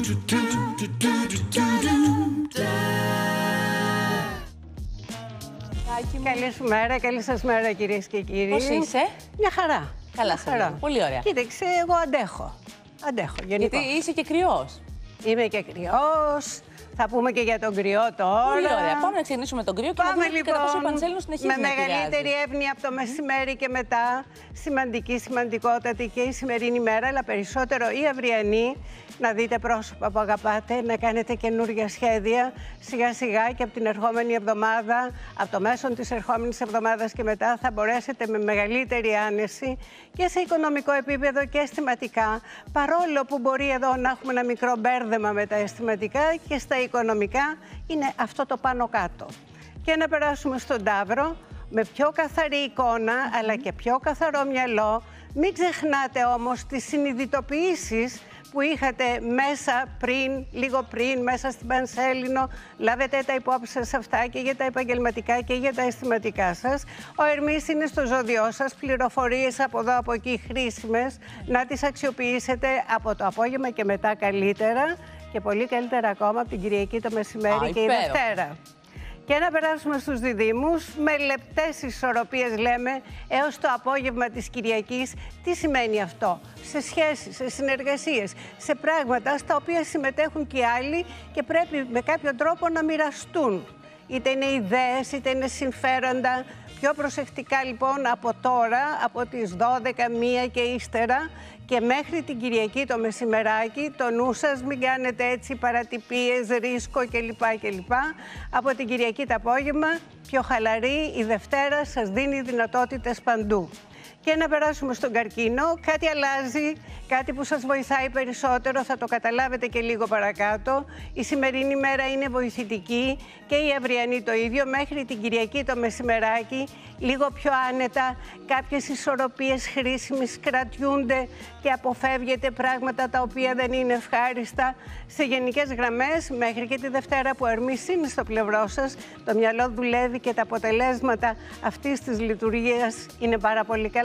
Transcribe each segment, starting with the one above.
Καλή σου μέρα, καλή σας μέρα κυρίες και κύριοι. Πώς είσαι? Μια χαρά. Καλά σε λέω. Πολύ ωραία. Κοίταξε, εγώ αντέχω. Αντέχω γενικώς. Γιατί είσαι και κρυός. Είμαι και κρυός. Θα πούμε και για τον κρυό τώρα. Πολύ ωραία. Πάμε να ξεκινήσουμε με τον κρυό και να δούμε λοιπόν, κατά πόσο ο Πανσέλινος συνεχίζει με να μεγαλύτερη εύνοια από το μεσημέρι και μετά. Σημαντικότατη και η σημερινή μέρα, αλλά περισσότερο η αυριανή. Να δείτε πρόσωπα που αγαπάτε, να κάνετε καινούργια σχέδια σιγά σιγά και από την ερχόμενη εβδομάδα, από το μέσο της ερχόμενης εβδομάδας και μετά θα μπορέσετε με μεγαλύτερη άνεση και σε οικονομικό επίπεδο και αισθηματικά, παρόλο που μπορεί εδώ να έχουμε ένα μικρό μπέρδεμα με τα αισθηματικά και στα οικονομικά, είναι αυτό το πάνω κάτω. Και να περάσουμε στον Ταύρο με πιο καθαρή εικόνα αλλά και πιο καθαρό μυαλό. Μην ξεχνάτε όμως τις συνειδητοποιήσεις που είχατε λίγο πριν, μέσα στην Πανσέλινο. Λάβετε τα υπόψη σας αυτά και για τα επαγγελματικά και για τα αισθηματικά σας. Ο Ερμής είναι στο ζώδιό σας, πληροφορίες από εδώ, από εκεί χρήσιμες, να τις αξιοποιήσετε από το απόγευμα και μετά καλύτερα και πολύ καλύτερα ακόμα από την Κυριακή το μεσημέρι και η Δευτέρα. Και να περάσουμε στους διδύμους, με λεπτές ισορροπίες λέμε, έως το απόγευμα της Κυριακής. Τι σημαίνει αυτό? Σε σχέσεις, σε συνεργασίες, σε πράγματα στα οποία συμμετέχουν και οι άλλοι και πρέπει με κάποιο τρόπο να μοιραστούν. Είτε είναι ιδέες, είτε είναι συμφέροντα. Πιο προσεκτικά λοιπόν από τώρα, από τις 12, 1 και ύστερα και μέχρι την Κυριακή το μεσημεράκι, το νου σας μην κάνετε έτσι παρατυπίες, ρίσκο κλπ. Από την Κυριακή το απόγευμα, πιο χαλαρή, η Δευτέρα σας δίνει δυνατότητες παντού. Και να περάσουμε στον καρκίνο, κάτι αλλάζει, κάτι που σας βοηθάει περισσότερο, θα το καταλάβετε και λίγο παρακάτω. Η σημερινή μέρα είναι βοηθητική και η αυριανή το ίδιο, μέχρι την Κυριακή το μεσημεράκι, λίγο πιο άνετα, κάποιες ισορροπίες χρήσιμες κρατιούνται και αποφεύγετε πράγματα τα οποία δεν είναι ευχάριστα. Σε γενικές γραμμές, μέχρι και τη Δευτέρα που ο Ερμής είναι στο πλευρό σας, το μυαλό δουλεύει και τα αποτελέσματα αυτής της λειτουργίας είναι πάρα πολύ καλά.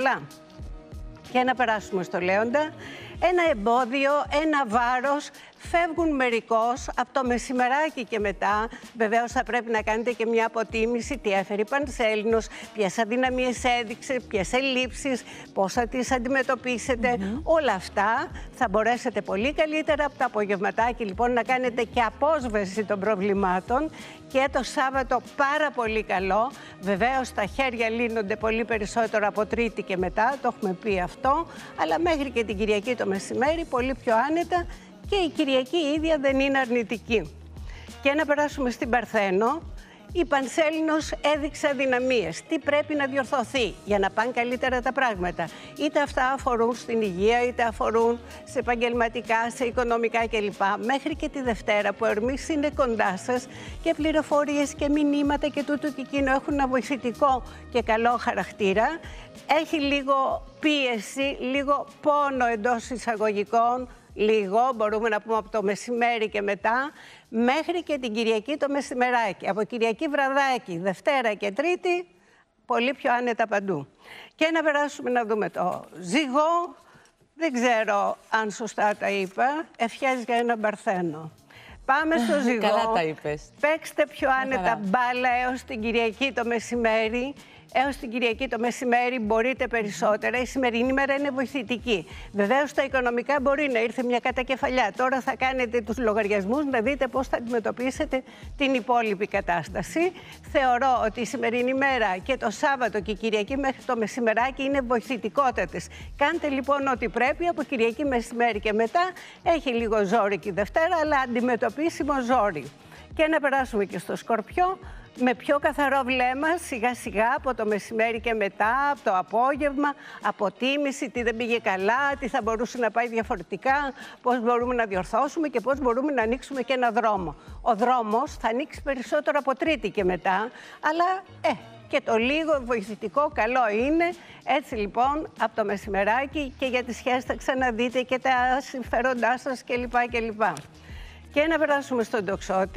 Και να περάσουμε στο Λέοντα. Ένα εμπόδιο, ένα βάρος, φεύγουν μερικώς από το μεσημεράκι και μετά. Βεβαίως θα πρέπει να κάνετε και μια αποτίμηση, τι έφερε η Πανσέλινος, ποιες αδυναμίες έδειξε, ποιες ελλείψεις, πώς θα τις αντιμετωπίσετε. Όλα αυτά θα μπορέσετε πολύ καλύτερα από το απογευματάκι λοιπόν να κάνετε και απόσβεση των προβλημάτων. Και το Σάββατο πάρα πολύ καλό. Βεβαίως τα χέρια λύνονται πολύ περισσότερο από Τρίτη και μετά, το έχουμε πει αυτό. Αλλά μέχρι και την Κυριακή το μεσημέρι πολύ πιο άνετα και η Κυριακή η ίδια δεν είναι αρνητική. Και να περάσουμε στην Παρθένο. Η Πανσέλινος έδειξε αδυναμίες. Τι πρέπει να διορθωθεί για να πάνε καλύτερα τα πράγματα. Είτε αυτά αφορούν στην υγεία, είτε αφορούν σε επαγγελματικά, σε οικονομικά κλπ. Μέχρι και τη Δευτέρα που ο Ερμής είναι κοντά σας και πληροφορίες και μηνύματα και τούτο και εκείνο έχουν ένα βοηθητικό και καλό χαρακτήρα. Έχει λίγο πίεση, λίγο πόνο εντός εισαγωγικών. Λίγο, μπορούμε να πούμε από το μεσημέρι και μετά, μέχρι και την Κυριακή το μεσημεράκι. Από Κυριακή βραδάκι, Δευτέρα και Τρίτη, πολύ πιο άνετα παντού. Και να περάσουμε να δούμε το Ζυγό. Δεν ξέρω αν σωστά τα είπα. Ευχές για ένα Παρθένο. Πάμε στο Ζυγό. Καλά τα είπες. Παίξτε πιο άνετα μπάλα έως την Κυριακή το μεσημέρι. Έως την Κυριακή το μεσημέρι μπορείτε περισσότερα. Η σημερινή μέρα είναι βοηθητική. Βεβαίως στα οικονομικά μπορεί να ήρθε μια κατακεφαλιά. Τώρα θα κάνετε τους λογαριασμούς να δείτε πώς θα αντιμετωπίσετε την υπόλοιπη κατάσταση. Θεωρώ ότι η σημερινή μέρα και το Σάββατο και η Κυριακή μέχρι το μεσημεράκι είναι βοηθητικότατες. Κάντε λοιπόν ό,τι πρέπει από Κυριακή μεσημέρι και μετά. Έχει λίγο ζόρι και η Δευτέρα, αλλά αντιμετωπίσιμο ζόρι. Και να περάσουμε και στο Σκορπιό. Με πιο καθαρό βλέμμα, σιγά σιγά από το μεσημέρι και μετά, από το απόγευμα, αποτίμηση, τι δεν πήγε καλά, τι θα μπορούσε να πάει διαφορετικά, πώς μπορούμε να διορθώσουμε και πώς μπορούμε να ανοίξουμε και ένα δρόμο. Ο δρόμος θα ανοίξει περισσότερο από Τρίτη και μετά, αλλά και το λίγο βοηθητικό καλό είναι. Έτσι λοιπόν από το μεσημεράκι και για τις σχέσεις θα ξαναδείτε και τα συμφέροντά σας κλπ. Και να περάσουμε στον Τοξότη.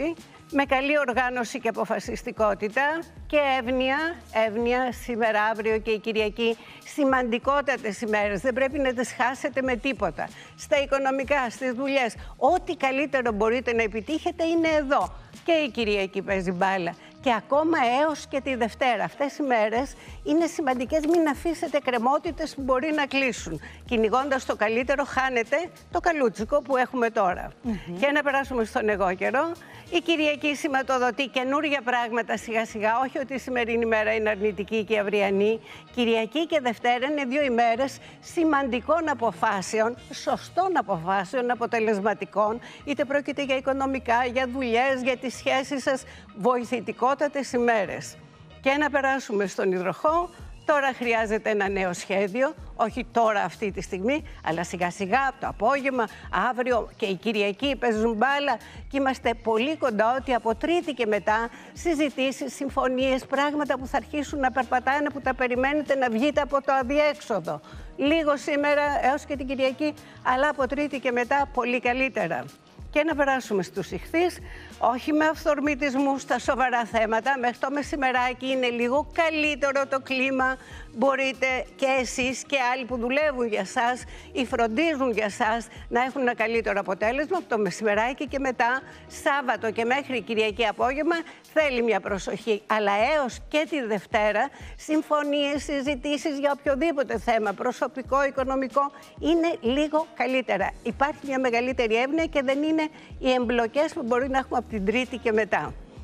με καλή οργάνωση και αποφασιστικότητα και εύνοια σήμερα, αύριο και η Κυριακή, σημαντικότατες ημέρες. Δεν πρέπει να τις χάσετε με τίποτα. Στα οικονομικά, στις δουλειές, ό,τι καλύτερο μπορείτε να επιτύχετε είναι εδώ. Και η Κυριακή παίζει μπάλα. Και ακόμα έως και τη Δευτέρα. Αυτές οι μέρες είναι σημαντικές, μην αφήσετε κρεμότητες που μπορεί να κλείσουν. Κυνηγώντας το καλύτερο, χάνετε το καλούτσικο που έχουμε τώρα. Και να περάσουμε στον εγώ καιρό. Η Κυριακή σηματοδοτεί καινούργια πράγματα σιγά-σιγά. Όχι ότι η σημερινή μέρα είναι αρνητική και αυριανή. Κυριακή και Δευτέρα είναι 2 ημέρες σημαντικών αποφάσεων, σωστών αποφάσεων, αποτελεσματικών. Είτε πρόκειται για οικονομικά, για δουλειές, για τις σχέσεις σας. Βοηθητικότατες ημέρες. Και να περάσουμε στον υδροχό. Τώρα χρειάζεται ένα νέο σχέδιο, όχι τώρα αυτή τη στιγμή, αλλά σιγά σιγά από το απόγευμα, αύριο και η Κυριακή παίζουν μπάλα και είμαστε πολύ κοντά ότι από Τρίτη και μετά συζητήσεις, συμφωνίες, πράγματα που θα αρχίσουν να περπατάνε, που τα περιμένετε να βγείτε από το αδιέξοδο. Λίγο σήμερα έως και την Κυριακή, αλλά από Τρίτη και μετά πολύ καλύτερα. Και να περάσουμε στους ιχθύς, όχι με αυθορμητισμούς στα σοβαρά θέματα. Μέχρι το μεσημεράκι είναι λίγο καλύτερο το κλίμα. Μπορείτε και εσείς και άλλοι που δουλεύουν για σας ή φροντίζουν για σας να έχουν ένα καλύτερο αποτέλεσμα. Από το μεσημεράκι και μετά, Σάββατο και μέχρι Κυριακή απόγευμα, θέλει μια προσοχή. Αλλά έως και τη Δευτέρα, συμφωνίες, συζητήσεις για οποιοδήποτε θέμα, προσωπικό, οικονομικό, είναι λίγο καλύτερα. Υπάρχει μια μεγαλύτερη εύνοια και δεν είναι οι εμπλοκές που μπορεί να έχουμε από την Τρίτη και μετά.